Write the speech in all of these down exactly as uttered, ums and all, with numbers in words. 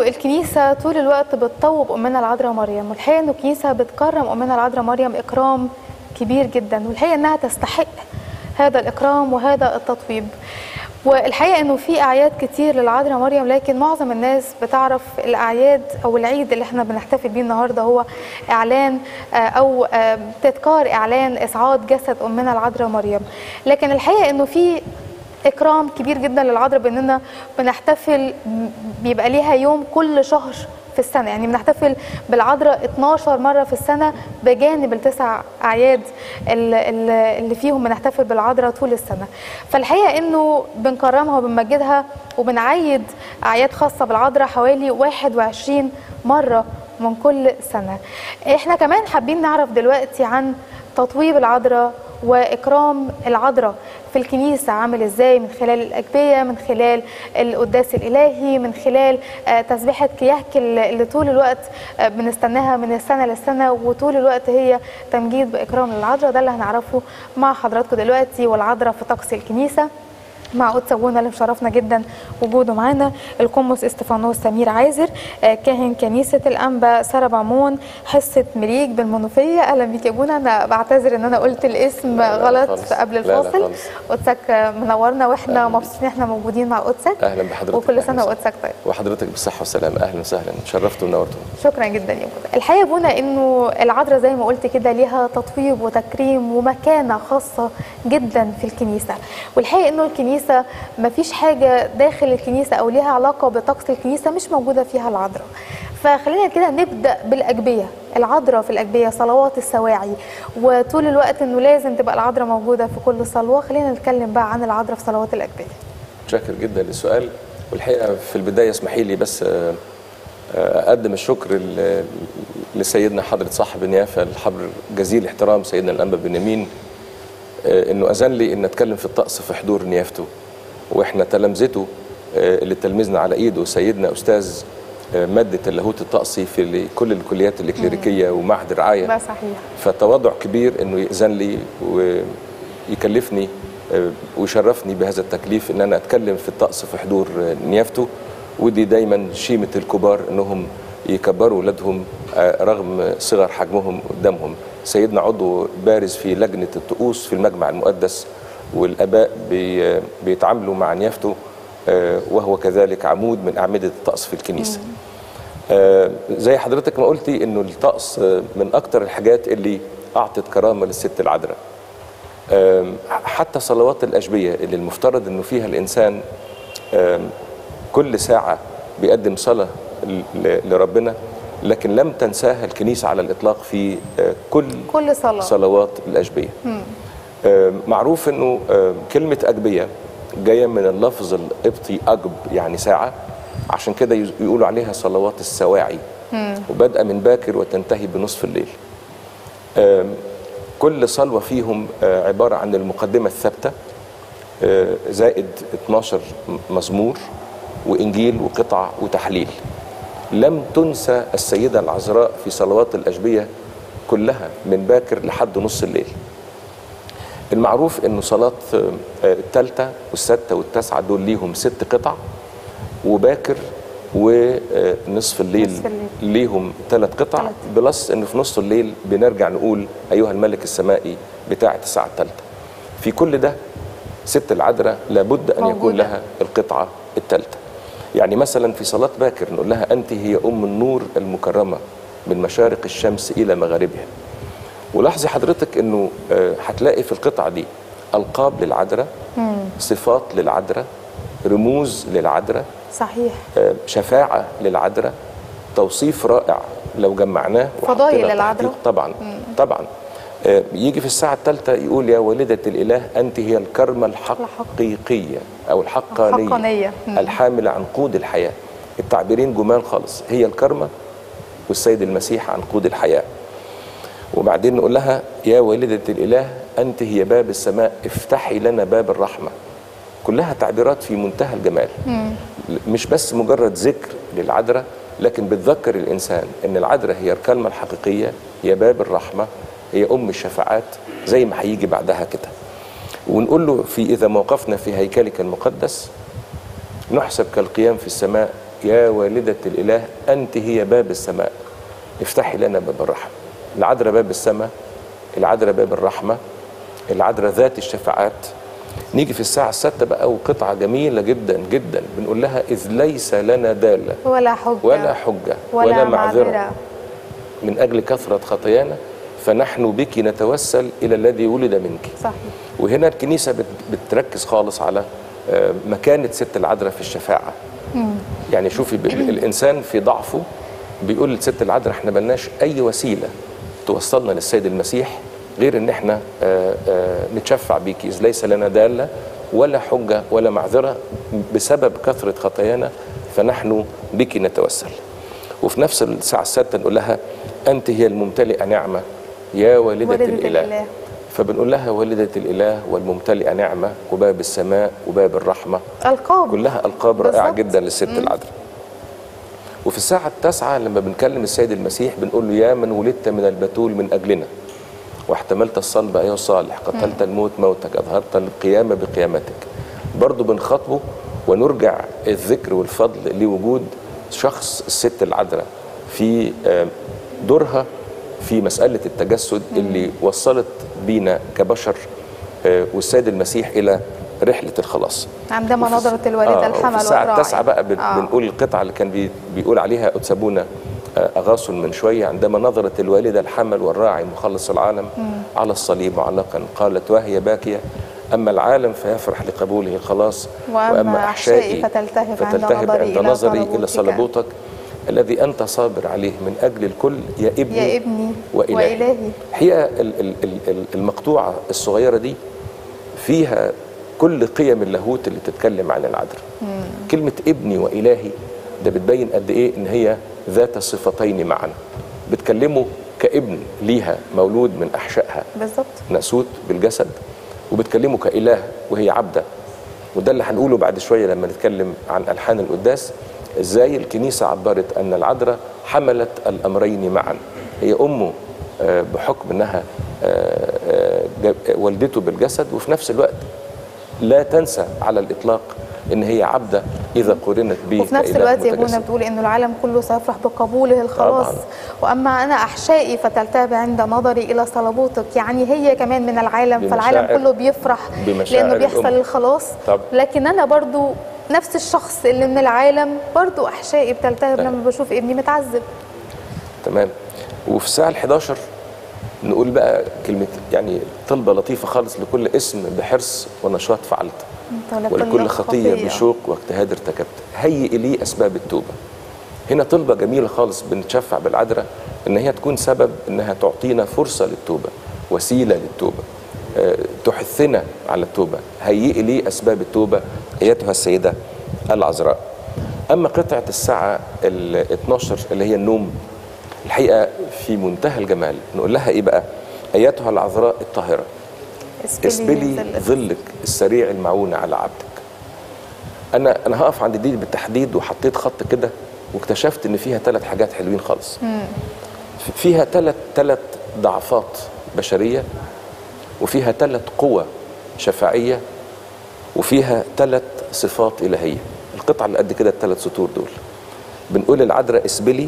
انه الكنيسه طول الوقت بتطوب امنا العذراء مريم، والحقيقه انه الكنيسه بتكرم امنا العذراء مريم اكرام كبير جدا، والحقيقه انها تستحق هذا الاكرام وهذا التطويب. والحقيقه انه في اعياد كتير للعذراء مريم، لكن معظم الناس بتعرف الاعياد او العيد اللي احنا بنحتفل بيه النهارده هو اعلان او تذكار اعلان اصعاد جسد امنا العذراء مريم. لكن الحقيقه انه في اكرام كبير جدا للعذراء باننا بنحتفل، بيبقى ليها يوم كل شهر في السنه، يعني بنحتفل بالعذراء اتناشر مره في السنه بجانب التسع اعياد اللي فيهم بنحتفل بالعذراء طول السنه. فالحقيقه انه بنكرمها وبنمجدها وبنعيد اعياد خاصه بالعذراء حوالي واحد وعشرين مره من كل سنه. احنا كمان حابين نعرف دلوقتي عن تطويب العذراء واكرام العذراء في الكنيسه عامل ازاي، من خلال الاجبيه، من خلال القداس الالهي، من خلال تسبيحه كيهك اللي طول الوقت بنستناها من السنه للسنه، وطول الوقت هي تمجيد باكرام العذراء. ده اللي هنعرفه مع حضراتكم دلوقتي، والعذراء في طقس الكنيسه مع قدس ابونا اللي مشرفنا جدا وجوده معانا، القمص استفانوس سمير عازر، كاهن كنيسه الانبا سربعمون حصه مليك بالمنوفيه. اهلا بيك يا ابونا. انا بعتذر ان انا قلت الاسم غلط قبل الفاصل. قدسك منورنا واحنا مبسوطين احنا موجودين مع قدسك. اهلا بحضرتك وكل سنه وقدسك طيب. وحضرتك بالصحه والسلامه. اهلا وسهلا، شرفتوا ونورتوا. شكرا جدا يا ابونا. الحقيقه يا ابونا انه العذراء زي ما قلت كده ليها تطويب وتكريم ومكانه خاصه جدا في الكنيسه، والحقيقه انه الكنيسه ما فيش حاجة داخل الكنيسة أو ليها علاقة بطقس الكنيسة مش موجودة فيها العذراء. فخلينا كده نبدأ بالأجبية، العذراء في الأجبية، صلوات السواعي، وطول الوقت إنه لازم تبقى العذراء موجودة في كل صلوة. خلينا نتكلم بقى عن العذراء في صلوات الأجبية. شاكر جدا للسؤال، والحقيقة في البداية اسمحي لي بس أقدم الشكر لسيدنا حضرة صاحب النيافة الحبر جزيل الاحترام سيدنا الأنبا بنيامين، انه اذن لي ان اتكلم في الطقس في حضور نيافته، واحنا تلامذته اللي تلمذنا على ايده سيدنا استاذ ماده اللاهوت الطقسي في كل الكليات الكليريكيه ومعهد الرعايه. ده صحيح. فتواضع كبير انه يأذن لي ويكلفني ويشرفني بهذا التكليف ان انا اتكلم في الطقس في حضور نيافته. ودي دايما شيمه الكبار انهم يكبروا ولادهم رغم صغر حجمهم قدامهم. سيدنا عضو بارز في لجنة الطقوس في المجمع المقدس، والآباء بي بيتعاملوا مع نيافته وهو كذلك عمود من أعمدة الطقس في الكنيسة. زي حضرتك ما قلتي إنه الطقس من أكتر الحاجات اللي أعطت كرامة للست العذراء. حتى صلوات الأجبية اللي المفترض إنه فيها الإنسان كل ساعة بيقدم صلاة لربنا، لكن لم تنساها الكنيسة على الإطلاق في كل, كل صلاة. صلوات الأجبية. معروف أنه كلمة أجبية جاية من اللفظ القبطي أجب يعني ساعة، عشان كده يقولوا عليها صلوات السواعي، وبدأ من باكر وتنتهي بنصف الليل. كل صلوة فيهم عبارة عن المقدمة الثابتة زائد اتناشر مزمور وإنجيل وقطع وتحليل. لم تنسى السيدة العذراء في صلوات الأجبية كلها من باكر لحد نص الليل. المعروف أنه صلاة الثالثة والستة والتاسعة دول ليهم ست قطع، وباكر ونصف الليل ليهم ثلاث قطع، بلس أنه في نص الليل بنرجع نقول أيها الملك السمائي بتاعة الساعة الثالثة. في كل ده ست العذراء لابد أن موجودة. يكون لها القطعة الثالثة. يعني مثلا في صلاة باكر نقول لها أنت هي أم النور المكرمة من مشارق الشمس إلى مغاربها. ولاحظي حضرتك أنه هتلاقي في القطعة دي ألقاب للعذراء، صفات للعذراء، رموز للعذراء، صحيح، شفاعة للعذراء، توصيف رائع لو جمعناه فضائل للعذراء طبعا. مم. طبعا يجي في الساعة الثالثة يقول يا والدة الإله أنت هي الكرمة الحقيقية أو الحقانية, الحقانية. الحاملة عن قود الحياة. التعبيرين جمال خالص، هي الكرمة والسيد المسيح عن قود الحياة. وبعدين نقول لها يا والدة الإله أنت هي باب السماء افتحي لنا باب الرحمة. كلها تعبيرات في منتهى الجمال. مم. مش بس مجرد ذكر للعذراء، لكن بتذكر الإنسان أن العذراء هي الكلمة الحقيقية، هي باب الرحمة، هي أم الشفاعات، زي ما هيجي بعدها كده. ونقول له في إذا موقفنا في هيكلك المقدس نحسب كالقيام في السماء يا والدة الإله أنت هي باب السماء افتحي لنا باب الرحمة. العذراء باب السماء، العذراء باب الرحمة، العذراء ذات الشفاعات. نيجي في الساعة السادسة بقى وقطعة جميلة جدا جدا بنقول لها إذ ليس لنا دالة ولا حجة ولا حجة ولا, ولا معذرة. معذرة من أجل كثرة خطايانا فنحن بك نتوسل إلى الذي ولد منك. صحيح. وهنا الكنيسة بتركز خالص على مكانة ست العذراء في الشفاعة. مم. يعني شوفي الإنسان في ضعفه بيقول لست العذراء احنا ملناش أي وسيلة توصلنا للسيد المسيح غير ان احنا آآ آآ نتشفع بيكي إذ ليس لنا دالة ولا حجة ولا معذرة بسبب كثرة خطايانا فنحن بك نتوسل. وفي نفس الساعة السادسة نقول لها أنت هي الممتلئة نعمة يا والدة, والدة الإله. الإله فبنقول لها والدة الإله والممتلئة نعمة وباب السماء وباب الرحمة، ألقاب كلها ألقاب رائعة جدا للست العذراء. وفي الساعة التاسعة لما بنكلم السيد المسيح بنقول له يا من ولدت من البتول من أجلنا واحتملت الصلب أيها الصالح قتلت الموت موتك أظهرت القيامة بقيامتك. برضو بنخاطبه ونرجع الذكر والفضل لوجود شخص الست العذراء في دورها في مسألة التجسد اللي وصلت بينا كبشر والسيد المسيح إلى رحلة الخلاص. عندما نظرت الوالدة آه الحمل والراعي. في الساعة التاسعة بقى آه. بنقول القطعة اللي كان بي بيقول عليها أتسابونا أغاصن من شوية عندما نظرت الوالدة الحمل والراعي مخلص العالم مم. على الصليب معلقا قالت وهي باكية أما العالم فيفرح لقبوله الخلاص وأما أحشائي فتلتهب, فتلتهب عند نظري إلى صلبوتك الذي أنت صابر عليه من أجل الكل يا ابني, يا ابني وإلهي. وإلهي. هي المقطوعة الصغيرة دي فيها كل قيم اللاهوت اللي بتتكلم عن العذراء. كلمة ابني وإلهي ده بتبين قد إيه إن هي ذات صفتين معا، بتكلمه كابن ليها مولود من أحشائها بالظبط ناسوت بالجسد، وبتكلمه كإله وهي عبدة. وده اللي هنقوله بعد شوية لما نتكلم عن ألحان القداس إزاي الكنيسة عبرت أن العذراء حملت الأمرين معا، هي أمه بحكم أنها والدته بالجسد وفي نفس الوقت لا تنسى على الإطلاق ان هي عبده اذا قرنت به وفي نفس الوقت يا ابونا بتقول ان العالم كله سيفرح بقبوله الخلاص طبعا. واما انا احشائي فتلتهب عند نظري الى صلبوتك، يعني هي كمان من العالم فالعالم كله بيفرح لانه بيحصل الخلاص طبعا. لكن انا برضو نفس الشخص اللي من العالم برضو احشائي بتلتهب لما بشوف ابني متعذب. تمام. وفي الساعه الحداشر نقول بقى كلمه يعني طلبه لطيفه خالص لكل اسم بحرص ونشاط فعلت ولكل خطية بشوق واجتهاد ارتكبت هيئ لي أسباب التوبة. هنا طلبة جميلة خالص بنتشفع بالعذراء إن هي تكون سبب إنها تعطينا فرصة للتوبة، وسيلة للتوبة، أه تحثنا على التوبة. هيئ لي أسباب التوبة أيتها السيدة العذراء. أما قطعة الساعة الاثناشر اللي هي النوم الحقيقة في منتهى الجمال. نقول لها إيه بقى؟ أيتها العذراء الطاهرة اسبلي ظلك السريع المعونة على عبدك. أنا أنا هقف عند دي بالتحديد وحطيت خط كده واكتشفت إن فيها ثلاث حاجات حلوين خالص. مم. فيها ثلاث ثلاث ضعفات بشرية، وفيها ثلاث قوى شفاعية، وفيها ثلاث صفات إلهية. القطعة اللي قد كده الثلاث سطور دول بنقول العذراء اسبلي،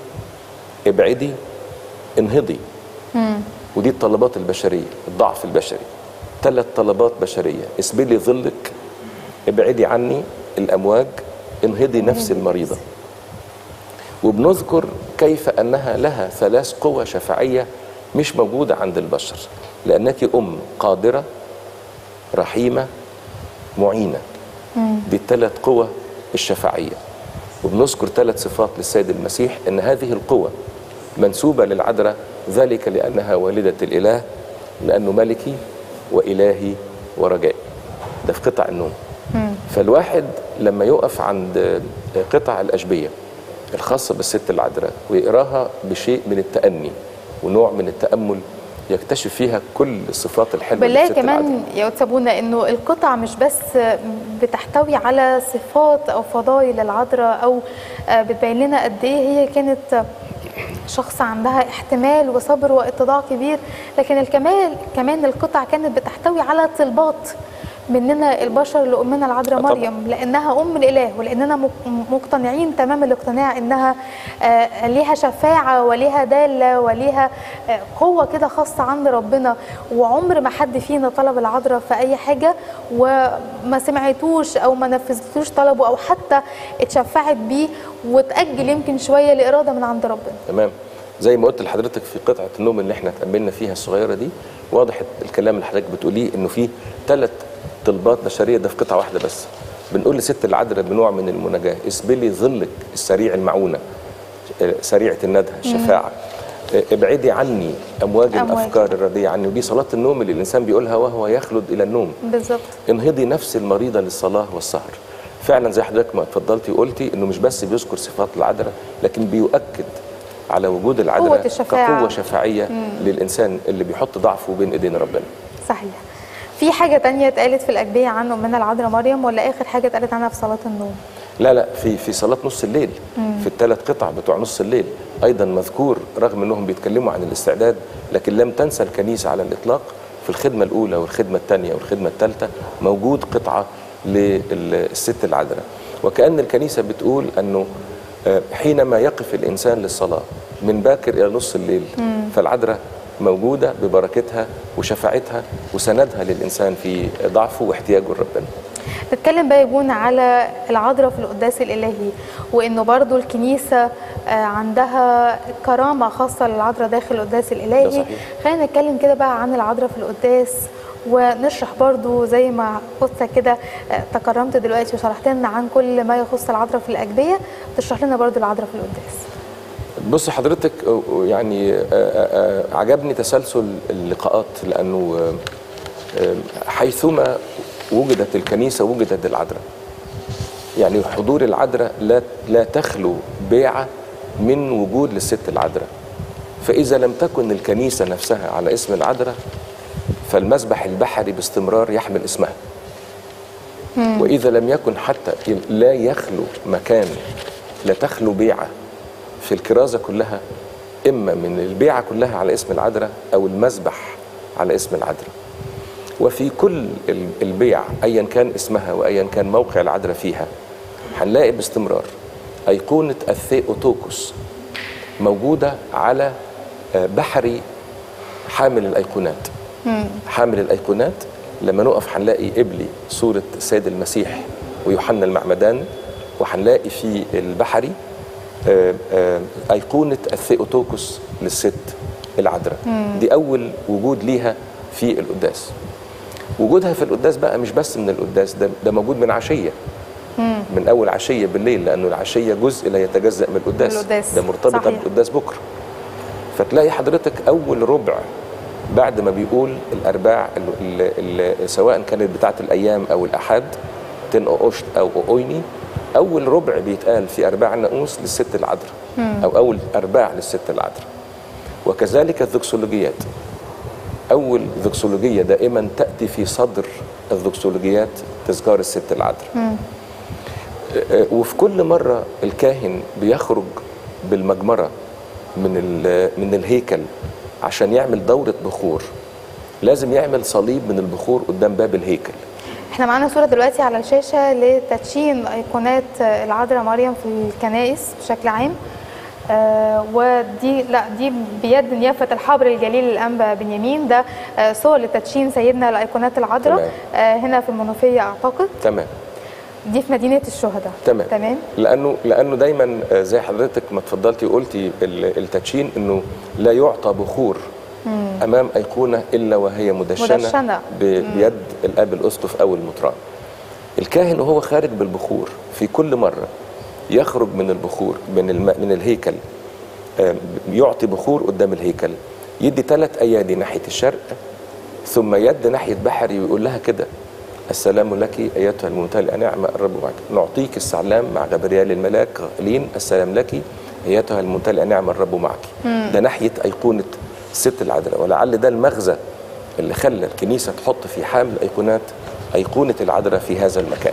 ابعدي، انهضي. مم. ودي الطلبات البشرية، الضعف البشري. ثلاث طلبات بشرية: اسبلي ظلك، ابعدي عني الأمواج، انهضي نفسي المريضة. وبنذكر كيف أنها لها ثلاث قوى شفاعية مش موجودة عند البشر، لأنك أم قادرة رحيمة معينة. دي الثلاث قوى الشفاعية. وبنذكر ثلاث صفات للسيد المسيح ان هذه القوى منسوبة للعذراء، ذلك لأنها والدة الإله، لأنه ملكي وإلهي ورجائي. ده في قطع النوم. مم. فالواحد لما يقف عند قطع الأشبية الخاصة بالست العذراء ويقراها بشيء من التأني ونوع من التأمل، يكتشف فيها كل الصفات الحلوة بالله. كمان يا أتسابونا انه القطع مش بس بتحتوي على صفات او فضائل العذراء او بتبين لنا قد ايه هي كانت شخص عندها احتمال وصبر واتضاع كبير، لكن الكمال كمان القطع كانت بتحتوي على طلبات مننا البشر لأمنا العذراء مريم، لأنها أم الإله، ولأننا مقتنعين تمام الاقتناع إنها ليها شفاعة وليها دالة وليها قوة كده خاصة عند ربنا. وعمر ما حد فينا طلب العذراء في أي حاجة وما سمعتوش أو ما نفذتوش طلبه أو حتى اتشفعت بيه وتأجل يمكن شوية لإرادة من عند ربنا. تمام. زي ما قلت لحضرتك في قطعة النوم اللي احنا اتقابلنا فيها الصغيرة دي، واضح الكلام اللي حضرتك بتقوليه انه في ثلاث طلبات بشرية ده في قطعة واحدة بس. بنقول لست العذراء بنوع من المناجاة: اسبلي ظلك السريع المعونة، سريعة الندى، الشفاعة. ابعدي عني امواج, أمواج الافكار الرديئة عني. ودي صلاة النوم اللي الانسان بيقولها وهو يخلد الى النوم. بالظبط. انهضي نفسي المريضة للصلاة والسهر. فعلا زي حضرتك ما اتفضلتي وقلتي انه مش بس بيذكر صفات العذراء، لكن بيؤكد على وجود العذراء كقوة شفاعية مم. للإنسان اللي بيحط ضعفه بين إيدين ربنا. صحيح. في حاجة تانية اتقالت في الأجبية عن أمنا العذراء مريم ولا آخر حاجة اتقالت عنها في صلاة النوم؟ لا لا، في في صلاة نص الليل مم. في الثلاث قطع بتوع نص الليل أيضا مذكور، رغم أنهم بيتكلموا عن الاستعداد، لكن لم تنسى الكنيسة على الإطلاق في الخدمة الأولى والخدمة الثانية والخدمة الثالثة موجود قطعة للست العذراء. وكأن الكنيسة بتقول أنه حينما يقف الإنسان للصلاة من باكر إلى نص الليل مم. فالعذراء موجودة ببركتها وشفاعتها وسندها للإنسان في ضعفه واحتياجه لربنا. نتكلم بقى يكون على العذراء في القداس الإلهي، وإنه برضو الكنيسة عندها كرامة خاصة للعذراء داخل القداس الإلهي. خلينا نتكلم كده بقى عن العذراء في القداس ونشرح برضو زي ما قصة كده تكرمت دلوقتي وشرحت لنا عن كل ما يخص العذراء في الأجبية، تشرح لنا برضو العذراء في القداس. بص حضرتك، يعني عجبني تسلسل اللقاءات، لأنه حيثما وجدت الكنيسة وجدت العذراء. يعني حضور العذراء لا لا تخلو بيعة من وجود للست العذراء. فإذا لم تكن الكنيسة نفسها على اسم العذراء فالمذبح البحري باستمرار يحمل اسمها. مم. وإذا لم يكن حتى لا يخلو مكان، لا تخلو بيعة في الكرازة كلها، إما من البيعة كلها على اسم العذراء أو المذبح على اسم العذراء. وفي كل البيع أيا كان اسمها وأيا كان موقع العذراء فيها هنلاقي باستمرار أيقونة الثيوتوكوس موجودة على بحري حامل الأيقونات. مم. حامل الأيقونات لما نقف هنلاقي قبلي صورة السيد المسيح ويوحنا المعمدان، وهنلاقي في البحري أيقونة الثيوتوكوس للست العذراء. دي أول وجود ليها في القداس. وجودها في القداس بقى مش بس من القداس، ده, ده موجود من عشية، مم. من أول عشية بالليل، لأنه العشية جزء لا يتجزأ من القداس, القداس. ده مرتبطة صحيح. بالقداس بكرة. فتلاقي حضرتك أول ربع بعد ما بيقول الأرباع اللي اللي سواء كانت بتاعة الأيام أو الأحد تن أوشت أو أويني، أول ربع بيتقال في أرباع الناموس للست العذراء، أو أول أرباع للست العذراء. وكذلك الذكسولوجيات، أول ذكسولوجية دائما تأتي في صدر الذكسولوجيات تذكار الست العذراء. وفي كل مرة الكاهن بيخرج بالمجمرة من من الهيكل عشان يعمل دورة بخور، لازم يعمل صليب من البخور قدام باب الهيكل. احنا معانا صورة دلوقتي على الشاشة لتدشين أيقونات العذراء مريم في الكنائس بشكل عام. آه ودي لا دي بيد نيافة الحبر الجليل الأنبا بنيامين، ده آه صور لتدشين سيدنا لأيقونات العذراء آه هنا في المنوفية أعتقد. تمام. دي في مدينة الشهداء. تمام. تمام. لأنه لأنه دايما زي حضرتك ما اتفضلتي وقلتي التدشين إنه لا يعطى بخور مم. أمام أيقونة إلا وهي مدشنة, مدشنة. بيد الأب الأسقف أو المطران. الكاهن وهو خارج بالبخور في كل مرة يخرج من البخور من الم... من الهيكل، يعطي بخور قدام الهيكل، يدي ثلاث أيادي ناحية الشرق ثم يد ناحية بحري ويقول لها كده: السلام لك أيتها الممتلئة نعمة الرب معك، نعطيك السلام مع جبريال الملاك قائلين السلام لك أيتها الممتلئة نعمة الرب معك. مم. ده ناحية أيقونة الست العذراء. ولعل ده المغزى اللي خلى الكنيسة تحط في حامل الأيقونات أيقونة العذراء في هذا المكان.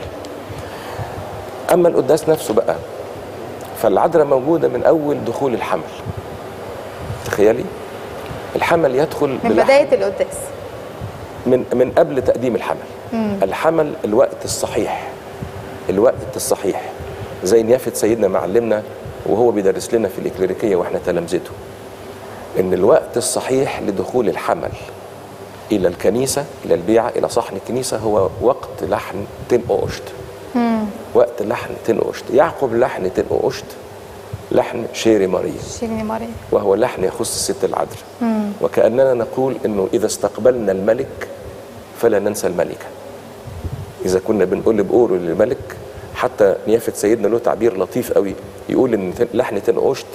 أما القداس نفسه بقى فالعذراء موجودة من أول دخول الحمل. تخيلي الحمل يدخل من بداية القداس من من قبل تقديم الحمل. مم. الحمل الوقت الصحيح، الوقت الصحيح زي نيافة سيدنا معلمنا وهو بيدرس لنا في الإكليريكية واحنا تلامذته، ان الوقت الصحيح لدخول الحمل الى الكنيسة، الى البيعة، الى صحن الكنيسة هو وقت لحن تنقوشت. وقت لحن تنقوشت. يعقب لحن تنقوشت لحن شيري ماريا، شيري ماريا، وهو لحن يخص الست العذراء. وكأننا نقول انه اذا استقبلنا الملك فلا ننسى الملكة. اذا كنا بنقول بقوله للملك، حتى نيافة سيدنا له تعبير لطيف قوي يقول ان لحن تنقوشت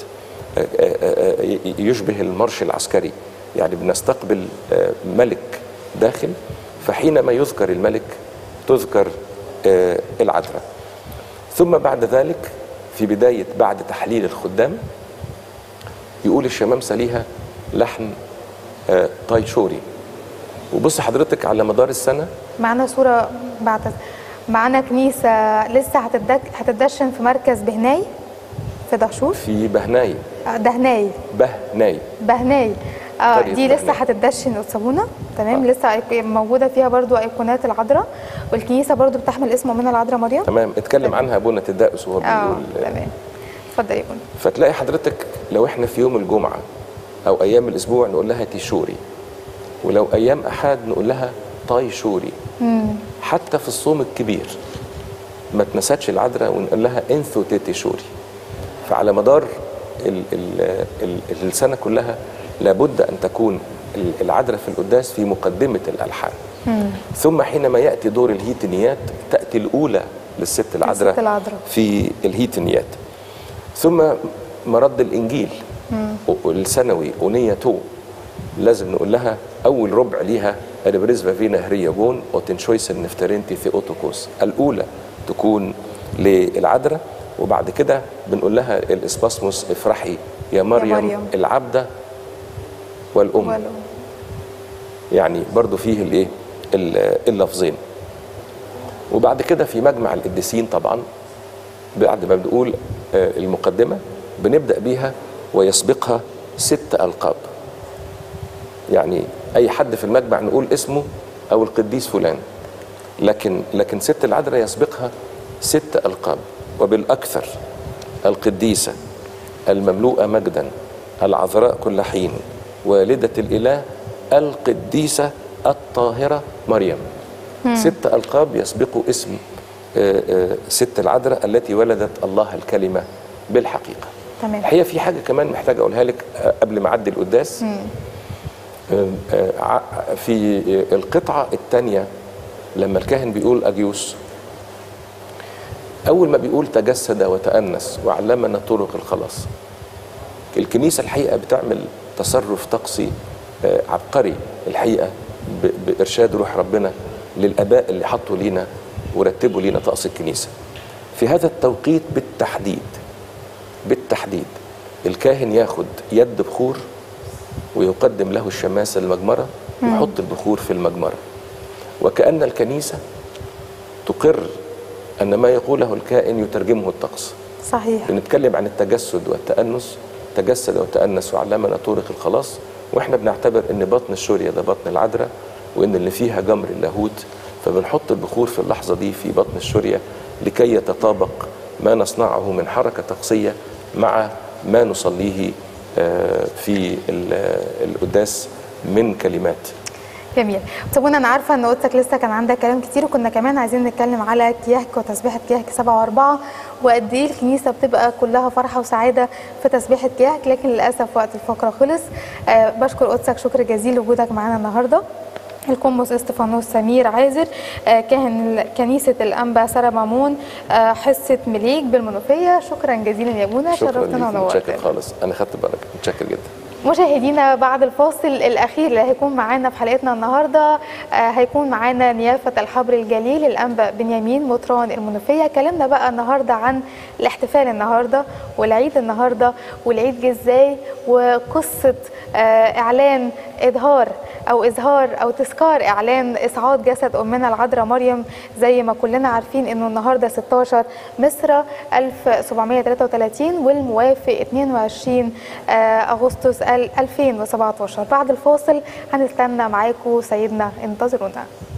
يشبه المارش العسكري، يعني بنستقبل ملك داخل، فحينما يذكر الملك تذكر العذراء. ثم بعد ذلك في بداية بعد تحليل الخدام يقول الشمامسة ليها لحن طايشوري. وبص حضرتك على مدار السنة معنا صورة بعد معنا كنيسة لسه هتدك هتدشن في مركز بهناي في دهشور، في بهناي دهناي بهناي بهناي اه دي لسه هتدشن قدسابونا. تمام. آه. لسه موجوده فيها برضو ايقونات العذراء، والكنيسه برضو بتحمل اسم امنا العذراء مريم. تمام. اتكلم عنها ابونا تدقس وهو بيقول. اه تمام. اتفضل يا ابونا. فتلاقي حضرتك لو احنا في يوم الجمعه او ايام الاسبوع نقول لها تيشوري، ولو ايام احد نقول لها طايشوري. مم. حتى في الصوم الكبير ما تنساتش العذراء ونقول لها انثو تيشوري. فعلى مدار ال ال ال السنه كلها لابد أن تكون العذراء في القداس في مقدمة الألحان. مم. ثم حينما يأتي دور الهيتنيات تأتي الأولى للست العذراء في الهيتنيات. ثم مرد الإنجيل السنوي أونية تو لازم نقول لها أول ربع ليها البريزفا فينا هرياجون وتنشويس النفترينتي ثيوتوكوس. الأولى تكون للعذراء، وبعد كده بنقول لها الإسباسموس افرحي يا مريم, يا مريم. العبدة والأم. والأم يعني برضو فيه الايه اللفظين. وبعد كده في مجمع القديسين طبعا بعد ما بنقول المقدمة بنبدأ بيها ويسبقها ست ألقاب. يعني أي حد في المجمع نقول اسمه أو القديس فلان، لكن لكن ست العذراء يسبقها ست ألقاب، وبالأكثر القديسة المملوءة مجدا العذراء كل حين والدة الإله القديسة الطاهرة مريم. مم. ست ألقاب يسبقوا اسم ست العذراء التي ولدت الله الكلمة بالحقيقة. تمام. الحقيقة في حاجة كمان محتاج أقولها لك قبل ما أعدي القداس. مم. في القطعة الثانية لما الكاهن بيقول أجيوس، أول ما بيقول تجسد وتأنس وعلمنا طرق الخلاص، الكنيسة الحقيقة بتعمل تصرف طقسي عبقري الحقيقة بإرشاد روح ربنا للآباء اللي حطوا لينا ورتبوا لينا طقس الكنيسة. في هذا التوقيت بالتحديد بالتحديد الكاهن ياخد يد بخور ويقدم له الشماس المجمرة ويحط البخور في المجمرة، وكأن الكنيسة تقر أن ما يقوله الكائن يترجمه الطقس. صحيح. بنتكلم عن التجسد والتأنس، تجسد وتأنس وعلمنا طرق الخلاص، واحنا بنعتبر ان بطن الشورية ده بطن العذراء وان اللي فيها جمر اللاهوت، فبنحط البخور في اللحظة دي في بطن الشورية لكي يتطابق ما نصنعه من حركة طقسية مع ما نصليه في القداس من كلمات. جميل. طبعا انا عارفه ان قدسك لسه كان عندك كلام كتير، وكنا كمان عايزين نتكلم على كياك وتسبيحه كياك سبعة وأربعة، وقد ايه الكنيسه بتبقى كلها فرحه وسعاده في تسبيحه كياك، لكن للاسف وقت الفقره خلص. أه بشكر قدسك شكر جزيل وجودك معانا النهارده. القمص استفانوس سمير عازر آه كاهن كنيسه الانبا سارة مامون آه حصه مليك بالمنوفيه، شكرا جزيلا يا ابونا، شرفتنا ونورتنا. متشكر خالص، انا خدت بالك، متشكر جدا. مشاهدينا بعد الفاصل الأخير اللي هيكون معانا في حلقتنا النهاردة هيكون معانا نيافة الحبر الجليل الأنبا بنيامين مطران المنوفية. كلامنا بقى النهاردة عن الاحتفال النهاردة والعيد النهاردة والعيد جه ازاي، وقصة إعلان إظهار أو إظهار أو تذكار إعلان إصعاد جسد أمنا العذراء مريم، زي ما كلنا عارفين إنه النهاردة ستاشر مصر ألف وسبعمائة وثلاثة وثلاثين والموافق اثنين وعشرين أغسطس ألفين وسبعة عشر. بعد الفاصل هنستنى معاكم سيدنا، انتظرونا.